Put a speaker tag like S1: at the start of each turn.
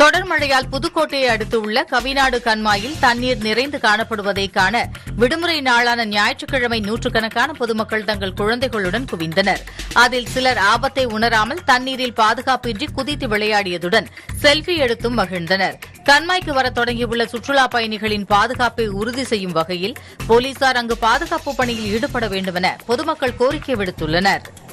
S1: தொடர் மழையால் புதுக்கோட்டையை அடுத்துள்ள கவிநாடு கண்மாயில் தண்ணீர் நிறைந்து காணப்படுவதை காண விடுமுறை நாளான ஞாயிற்றுக்கிழமை நூற்றுக்கணக்கான பொதுமக்கள் தங்கள் குழந்தைகளுடன் குவிந்தனர். அதில் சிலர் ஆபத்தை உணராமல் தண்ணீரில் பாதுகாப்பின்றி குதித்து விளையாடியதுடன் செல்ஃபி எடுத்தும் மகிழ்ந்தனர். கண்மாய்க்கு வர தொடங்கியுள்ள சுற்றுலாப் பயணிகளின் பாதுகாப்பை உறுதி செய்யும் வகையில் போலீசார் அங்கு பாதுகாப்பு பணியில் ஈடுபட வேண்டுமென பொதுமக்கள் கோரிக்கை விடுத்துள்ளனா்.